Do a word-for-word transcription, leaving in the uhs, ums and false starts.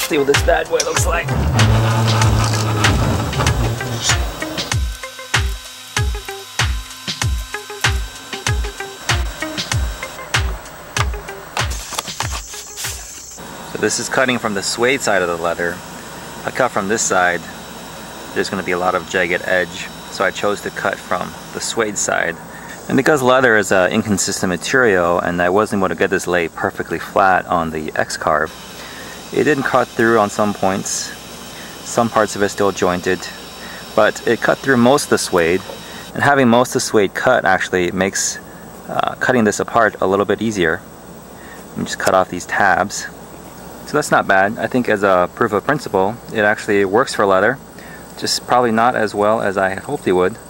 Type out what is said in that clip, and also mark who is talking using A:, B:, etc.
A: see what this bad boy looks like. So this is cutting from the suede side of the leather. If I cut from this side, there's going to be a lot of jagged edge. So I chose to cut from the suede side. And because leather is an inconsistent material and I wasn't able to get this lay perfectly flat on the X-Carve, it didn't cut through on some points. Some parts of it still jointed, but it cut through most of the suede, and having most of the suede cut actually makes uh, cutting this apart a little bit easier. Let me just cut off these tabs. So that's not bad. I think as a proof of principle, it actually works for leather, just probably not as well as I hoped it would.